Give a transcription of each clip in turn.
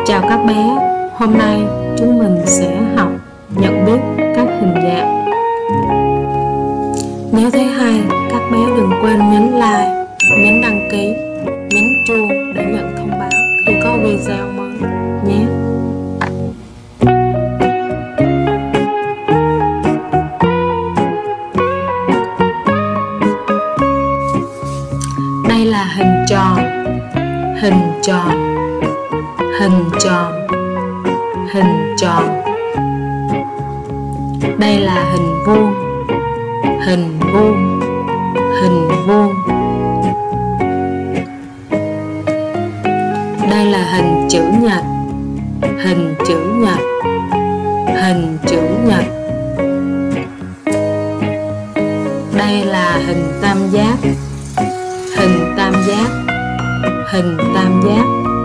Chào các bé, hôm nay chúng mình sẽ học nhận biết các hình dạng. Nếu thấy hay, các bé đừng quên nhấn like, nhấn đăng ký, nhấn chuông để nhận thông báo khi có video mới nhé. Đây là hình tròn, hình tròn, hình tròn, hình tròn. Đây là hình vuông, hình vuông, hình vuông. Đây là hình chữ nhật, hình chữ nhật, hình chữ nhật. Đây là hình tam giác, hình tam giác, hình tam giác.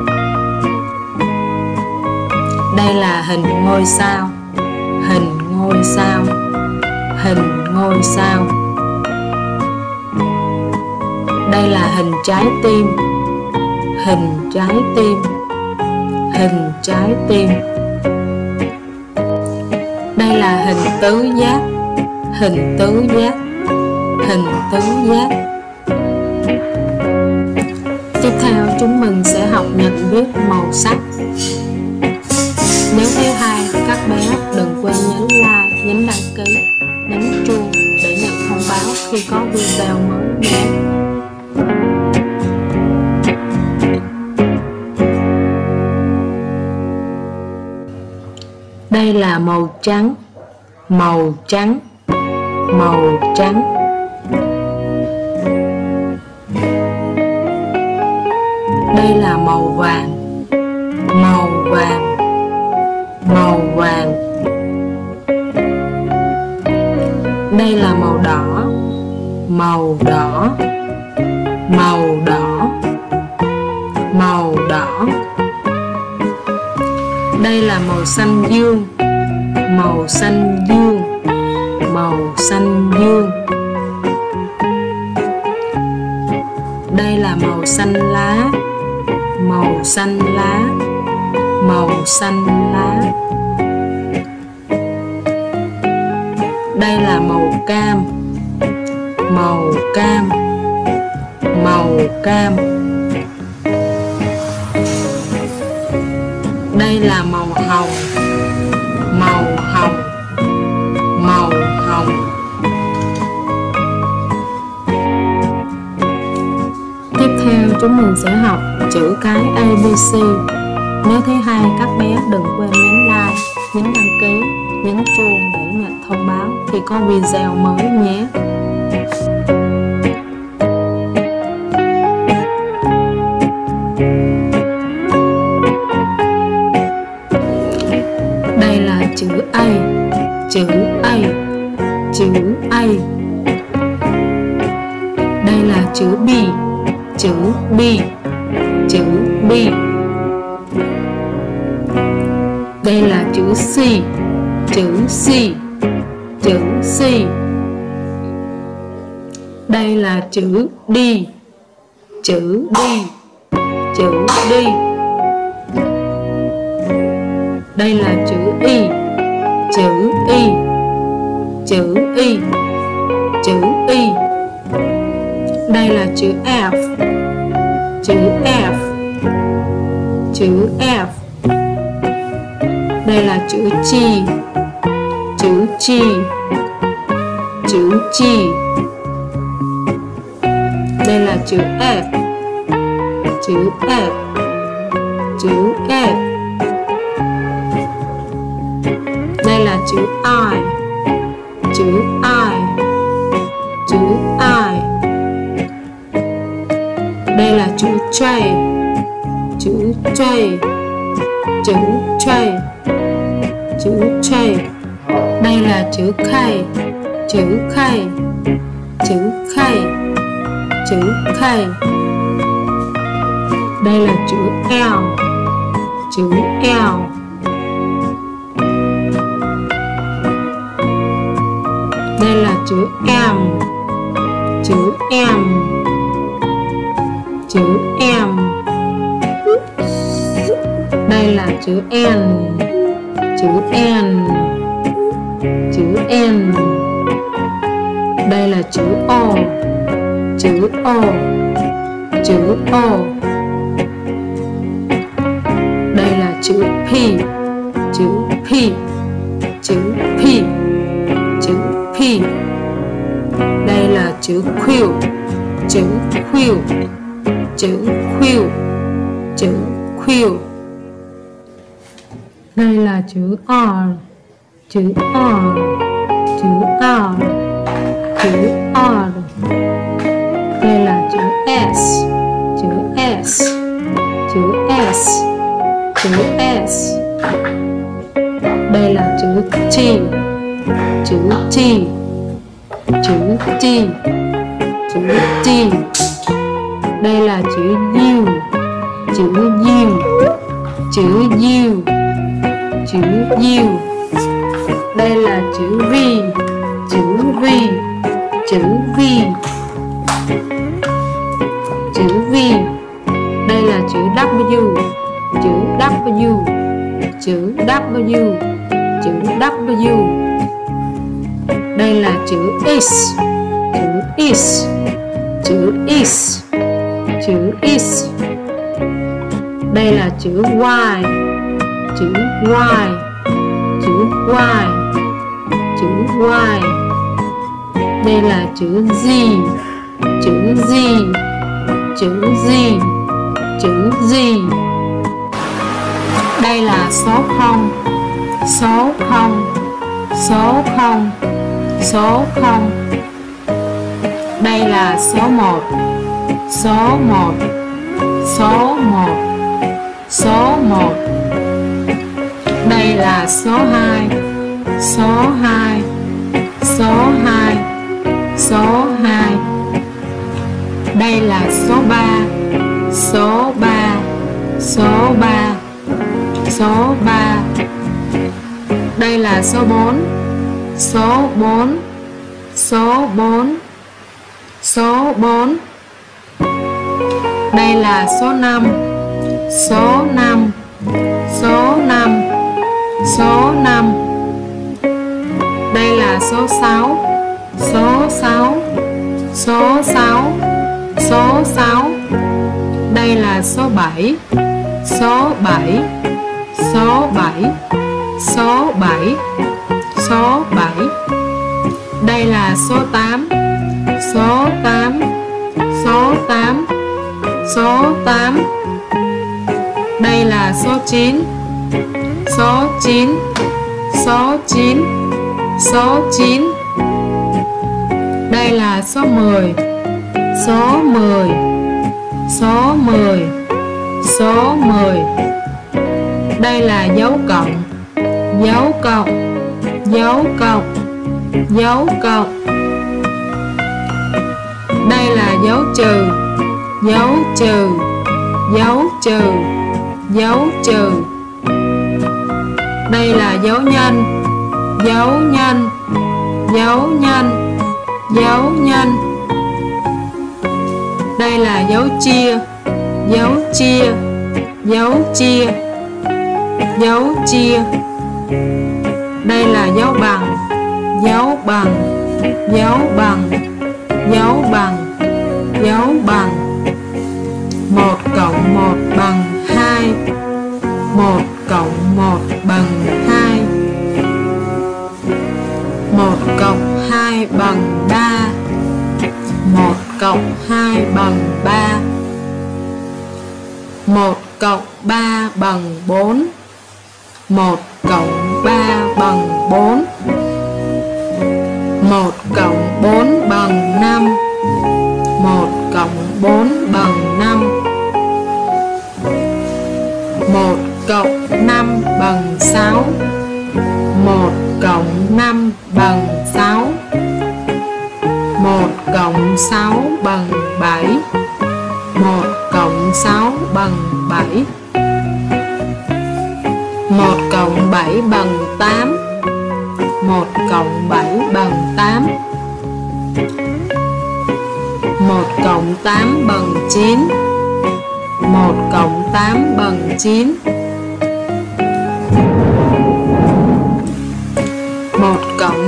Đây là hình ngôi sao, hình ngôi sao, hình ngôi sao. Đây là hình trái tim, hình trái tim, hình trái tim. Đây là hình tứ giác, hình tứ giác, hình tứ giác. Tiếp theo chúng mình sẽ học nhận biết màu sắc. Nếu thấy hay, các bé đừng quên nhấn like, nhấn đăng ký, nhấn chuông để nhận thông báo khi có video mới nhé. Đây là màu trắng, màu trắng, màu trắng. Đây là màu vàng, màu vàng, màu vàng. Đây là màu đỏ, màu đỏ, màu đỏ, màu đỏ. Đây là màu xanh dương, màu xanh dương, màu xanh dương. Đây là màu xanh lá, màu xanh lá, màu xanh lá. Đây là màu cam, màu cam, màu cam. Đây là màu hồng, màu hồng, màu hồng. Tiếp theo chúng mình sẽ học chữ cái ABC. Nếu thấy hay, các bé đừng quên nhấn like, nhấn đăng ký, nhấn chuông để nhận thông báo khi có video mới nhé. Đây là chữ A, chữ A, chữ A. Đây là chữ B, chữ B, chữ B. Đây là chữ C, chữ C, chữ C. Đây là chữ D, chữ D, chữ D. Đây là chữ Y, chữ Y, chữ Y, chữ Y. Đây là chữ F, chữ F, chữ F. Đây là chữ G, chữ G, chữ G. Đây là chữ F, chữ F, chữ F. Đây là chữ I, chữ I, chữ I. Đây là chữ J, chữ J, chữ J, chữ J. Đây là chữ K, chữ K, chữ K, chữ K. Đây là chữ L, chữ L. Đây là chữ M, chữ M, chữ M. Đây là chữ N, chữ N, chữ N. Đây là chữ O, chữ O, chữ O. Đây là chữ P, chữ P, chữ P, chữ P. Đây là chữ Q, chữ Q, chữ Q, chữ Q. Đây là chữ R, chữ R, chữ R, chữ R. Đây là chữ S, chữ S, chữ S, chữ S. Đây là chữ T, chữ T, chữ T, chữ T. Đây là chữ U, chữ U, chữ U, chữ U. Đây là chữ V, chữ V, chữ V, chữ V. Đây là chữ W, chữ W, chữ W, chữ W. Đây là chữ X, chữ X, chữ X, chữ X. Đây là chữ Y, chữ Y, chữ Y, chữ Y. Đây là chữ Z, chữ Z, chữ Z, chữ Z. Đây là số 0, số 0, số 0, số 0. Đây là số 1, số 1, số 1, số 1. Đây là số 2, số 2, số 2, số 2. Đây là số 3, số 3, số 3, số 3. Đây là số 4, số 4, số 4, số 4. Đây là số 5, số 5, số 5, số 5. Đây là số 6, số 6, số 6, số 6. Đây là số 7, số 7, số 7, số 7, số 7. Đây là số 8, số 8, số 8, số 8. Đây là số 9, số 9, số 9, số 9. Đây là số 10, số 10, số 10, số 10. Đây là dấu cộng, dấu cộng, dấu cộng, dấu cộng. Đây là dấu trừ, dấu trừ, dấu trừ, dấu trừ. Đây là dấu nhân, dấu nhân, dấu nhân, dấu nhân. Đây là dấu chia, dấu chia, dấu chia, dấu chia. Đây là dấu bằng, dấu bằng, dấu bằng, dấu bằng, dấu bằng. 1 cộng 1 bằng 2, 1 cộng 1 bằng 2, 1 cộng 2 bằng 3, 1 cộng 2 bằng 3, 1 cộng 3 bằng 4, 1 cộng 3 bằng 4, 1 cộng 4 bằng 5, 1 cộng 4 bằng 5, 1 cộng 5 bằng 6, 1 cộng 5 bằng 6, 1 cộng 6 bằng 7, 1 cộng 6 bằng 7, 1 cộng 7 bằng 8, 1 cộng 7 bằng 8, 1 cộng 8 bằng 9, 1 cộng 8 bằng 9,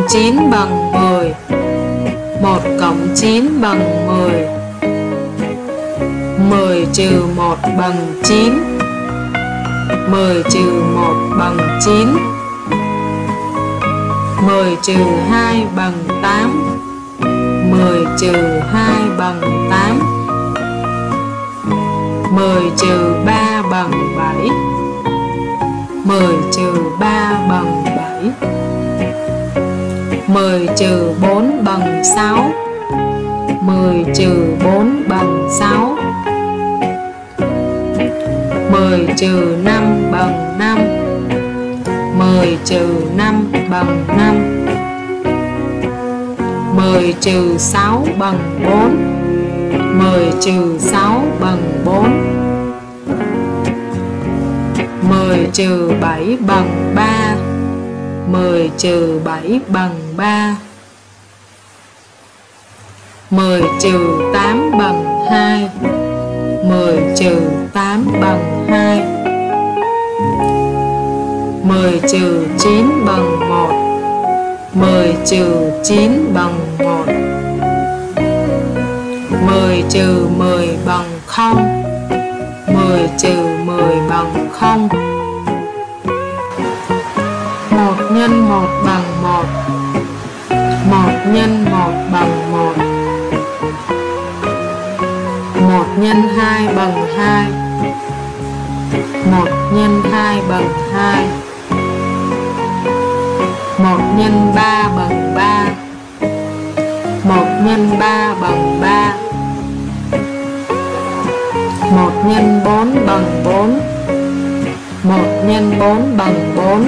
9 bằng 10. 1 cộng 9 bằng 10. 10 trừ 1 bằng 9. 10 trừ 1 bằng 9. 10 trừ 2 bằng 8. 10 trừ 2 bằng 8. 10 trừ 3 bằng 7. 10 trừ 3 bằng 7. 10 trừ 4 bằng 6. 10 trừ 4 bằng 6. 10 trừ 5 bằng 5. 10 trừ 5 bằng 5. 10 trừ 6 bằng 4. 10 trừ 6 bằng 4. 10 trừ 7 bằng 3. 10 trừ 7 bằng 3. 10 trừ 8 bằng 2. 10 trừ 8 bằng 2. 10 trừ 9 bằng 1. 10 trừ 9 bằng 1. 10 trừ 10 bằng 0. 10 trừ 10 bằng 0. 1 nhân 1 bằng 1. 1 nhân 1 bằng 1. 1 nhân 2 bằng 2. 1 nhân 2 bằng 2. 1 nhân 3 bằng 3. 1 nhân 3 bằng 3. 1 nhân 4 bằng 4. 1 nhân 4 bằng 4.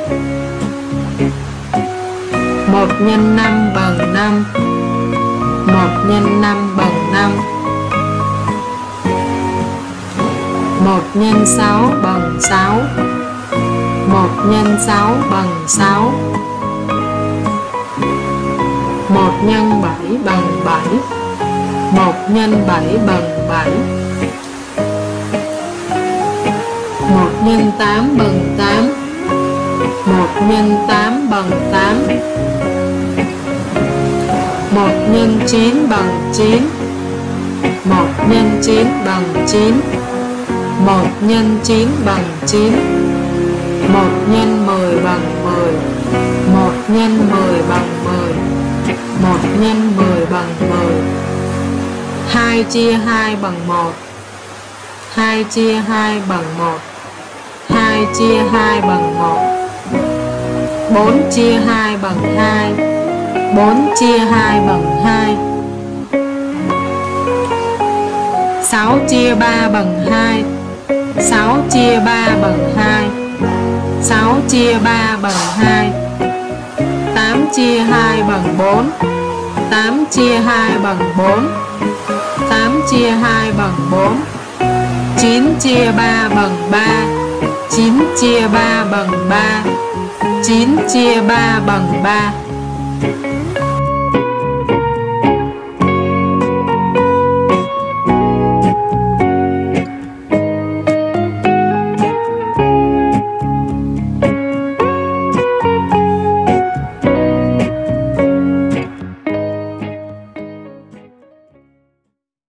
1 nhân 5 bằng 5. 1 nhân 5 bằng 5. 1 nhân 6 bằng 6. 1 nhân 6 bằng 6. 1 nhân 7 bằng 7. 1 nhân 7 bằng 7. 1 nhân 8 bằng 8. 1 nhân 8 bằng 8. 1 nhân 9 bằng 9. 1 nhân 9 bằng 9. 1 nhân 9 bằng 9. 1 nhân 10 bằng 10. 1 nhân 10 bằng 10. 1 nhân 10 bằng 10. 2 chia 2 bằng 1. 2 chia 2 bằng 1. 2 chia 2 bằng 1. 4 chia 2 bằng 2. 4 chia 2 bằng 2. 6 chia 3 bằng 2. 6 chia 3 bằng 2. 6 chia 3 bằng 2. 8 chia 2 bằng 4. 8 chia 2 bằng 4. 8 chia 2 bằng 4. 9 chia 3 bằng 3. 9 chia 3 bằng 3. 9 chia 3 bằng 3.